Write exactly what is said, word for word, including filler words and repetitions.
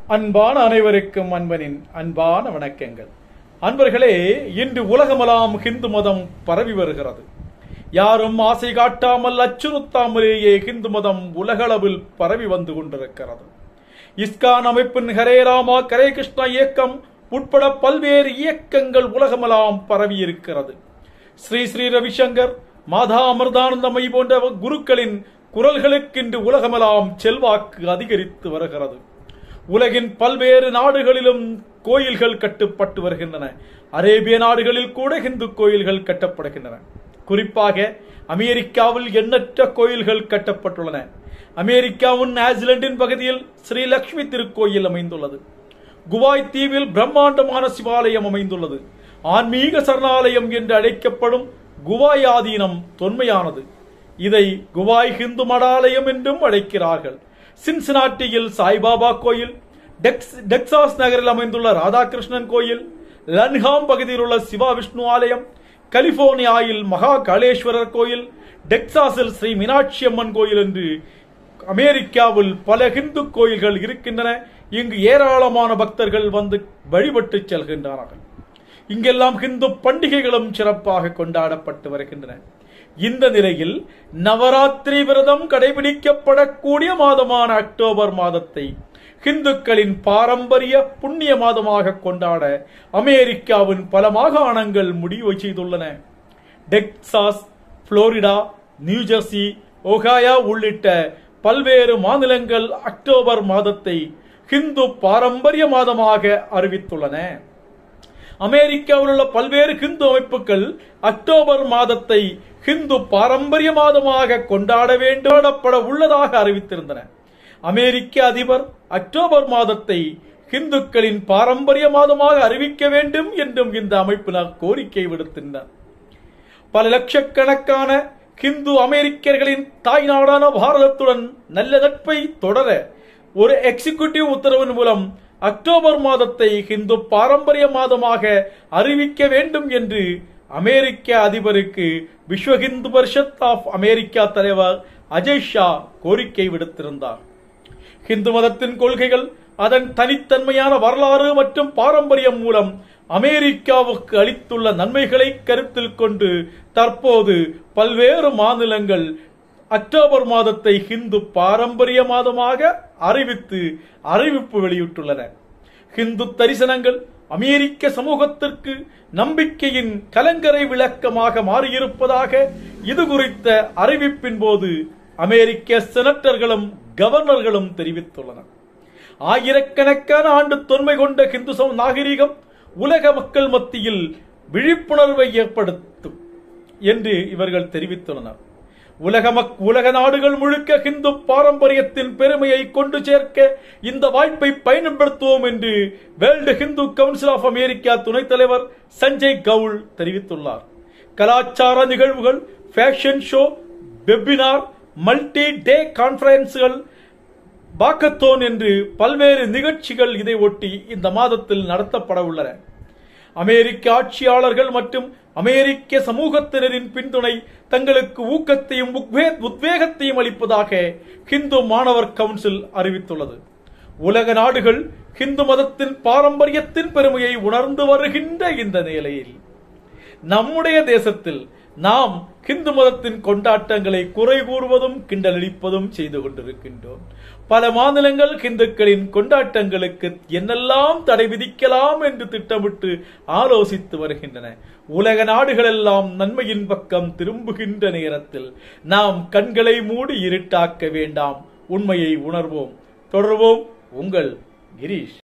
அன்பான அனைவருக்கும் அன்பனின் அன்பான வணக்கங்கள். அன்பர்களே, இன்று உலகமெல்லாம் ஹிந்து மதம் பரவி வருகிறது. யாரும் ஆசை காட்டாமல் அச்சுறுத்தாமலேயே ஹிந்து மதம் உலகளவில் பரவி வந்து கொண்டிருக்கிறது. இஸ்கான் அமைப்பின் ஹரே ராமா ஹரே கிருஷ்ணா இயக்கம் உட்பட பல்வேறு இயக்கங்கள் உலகமெல்லாம் பரவி இருக்கிறது. ஸ்ரீ ஸ்ரீ ரவிசங்கர், மாதா அமிர்தானந்தமயி போன்ற குருக்களின் குரல்களுக்கு இன்று உலகமெல்லாம் செல்வாக்கு அதிகரித்து வருகிறது. உலகின் பல்வேறு நாடுகளிலும் கோயில்கள் கட்டப்பட்டு வருகின்றன. அரேபிய நாடுகளில் கூட ஹிந்து கோயில்கள் கட்டப்படுகின்றன. குறிப்பாக அமெரிக்காவில் எண்ணற்ற கோயில்கள் கட்டப்பட்டுள்ளன. அமெரிக்காவின் நியூசிலாந்தின் பகுதியில் ஸ்ரீ லட்சுமி திருக்கோயில் அமைந்துள்ளது. குவாய் தீவில் பிரம்மாண்டமான சிவாலயம் அமைந்துள்ளது. ஆன்மீக சரணாலயம் என்று அழைக்கப்படும் குவாய் ஆதீனம் தொன்மையானது. இதை குவாய் ஹிந்து மடாலயம் என்றும் அழைக்கிறார்கள். சின்சினாட்டியில் சாய்பாபா கோயில், டெக்சாஸ் நகரில் அமைந்துள்ள ராதாகிருஷ்ணன் கோயில், லன்ஹாம் பகுதியில் உள்ள சிவா விஷ்ணு ஆலயம், கலிபோர்னியாவில் மகா காளேஸ்வரர் கோயில், டெக்சாஸில் ஸ்ரீ மீனாட்சி அம்மன் கோயில் என்று அமெரிக்காவில் பல ஹிந்து கோயில்கள் இருக்கின்றன. இங்கு ஏராளமான பக்தர்கள் வந்து வழிபட்டு செல்கின்றார்கள். இங்கெல்லாம் ஹிந்து பண்டிகைகளும் சிறப்பாக கொண்டாடப்பட்டு வருகின்றன. இந்த நிலையில் நவராத்திரி விரதம் கடைபிடிக்கப்படக்கூடிய மாதமான அக்டோபர் மாதத்தை ஹிந்துக்களின் பாரம்பரிய புண்ணிய மாதமாக கொண்டாட அமெரிக்காவின் பல மாகாணங்கள் முடிவு செய்துள்ளன. டெக்சாஸ், புளோரிடா, நியூஜெர்சி, ஒஹாயோ உள்ளிட்ட பல்வேறு மாநிலங்கள் அக்டோபர் மாதத்தை ஹிந்து பாரம்பரிய மாதமாக அறிவித்துள்ளன. அமெரிக்காவில் உள்ள பல்வேறு ஹிந்து அமைப்புகள் அக்டோபர் மாதத்தை ஹிந்து பாரம்பரிய மாதமாக கொண்டாட வேண்டப்பட உள்ளதாக அறிவித்திருந்தன. அமெரிக்க அதிபர் அக்டோபர் மாதத்தை ஹிந்துக்களின் பாரம்பரிய மாதமாக அறிவிக்க வேண்டும் என்றும் இந்த அமைப்பினர் கோரிக்கை விடுத்தினர். பல லட்சக்கணக்கான ஹிந்து அமெரிக்கர்களின் தாய் நாடான பாரதத்துடன் நல்ல நட்பை தொடர ஒரு எக்ஸிகியூட்டிவ் உத்தரவின் மூலம் அக்டோபர் மாதத்தை ஹிந்து பாரம்பரிய மாதமாக அறிவிக்க வேண்டும் என்று அமெரிக்க அதிபருக்கு விஸ்வ ஹிந்து பரிஷத் ஆஃப் அமெரிக்கா தலைவர் அஜய் ஷா கோரிக்கை விடுத்திருந்தார். ஹிந்து மதத்தின் கொள்கைகள், அதன் தனித்தன்மையான வரலாறு மற்றும் பாரம்பரியம் மூலம் அமெரிக்காவுக்கு அளித்துள்ள நன்மைகளை கருத்தில் கொண்டு தற்போது பல்வேறு மாநிலங்கள் அக்டோபர் மாதத்தை ஹிந்து பாரம்பரிய மாதமாக அறிவித்து அறிவிப்பு வெளியிட்டுள்ளன. ஹிந்து தரிசனங்கள் அமெரிக்க சமூகத்திற்கு நம்பிக்கையின் கலங்கரை விளக்கமாக மாறியிருப்பதாக இது குறித்த அறிவிப்பின் போது அமெரிக்க செனட்டர்களும் கவர்னர்களும் தெரிவித்துள்ளனர். ஆயிரக்கணக்கான ஆண்டு தொன்மை கொண்ட ஹிந்து நாகரிகம் உலக மக்கள் மத்தியில் விழிப்புணர்வை ஏற்படுத்தும் என்று இவர்கள் தெரிவித்துள்ளனர். உலக உலக நாடுகள் முழுக்க ஹிந்து பாரம்பரியத்தின் பெருமையை கொண்டு சேர்க்க இந்த வாய்ப்பை பயன்படுத்துவோம் என்று World Hindu Council of America துணைத் தலைவர் சஞ்சய் கவுல் தெரிவித்துள்ளார். கலாச்சார நிகழ்வுகள், fashion show, webinar, multi day கான்பரன்ஸ்கள், வாக்கத்தோன் என்று பல்வேறு நிகழ்ச்சிகள் இதை ஒட்டி இந்த மாதத்தில் நடத்தப்பட உள்ளன. அமெரிக்க ஆட்சியாளர்கள் மற்றும் அமெரிக்க சமூகத்தினரின் பின்துணை தங்களுக்கு ஊக்கத்தையும் உத்வேகத்தையும் அளிப்பதாக ஹிந்து மாணவர் கவுன்சில் அறிவித்துள்ளது. உலக நாடுகள் ஹிந்து மதத்தின் பாரம்பரியத்தின் பெருமையை உணர்ந்து வருகின்ற இந்த நிலையில் நம்முடைய தேசத்தில் நாம் ஹிந்து மதத்தின் கொண்டாட்டங்களை குறை கூறுவதும் கிண்டலடிப்பதும் செய்து கொண்டிருக்கின்றோம். பல மாநிலங்கள் ஹிந்துக்களின் கொண்டாட்டங்களுக்கு என்னெல்லாம் தடை விதிக்கலாம் என்று திட்டமிட்டு ஆலோசித்து வருகின்றன. உலக நாடுகள் எல்லாம் நன்மையின் பக்கம் திரும்புகின்ற நேரத்தில் நாம் கண்களை மூடி இருட்டாக்க வேண்டாம். உண்மையை உணர்வோம். தொடர்வோம். உங்கள் கிரீஷ்.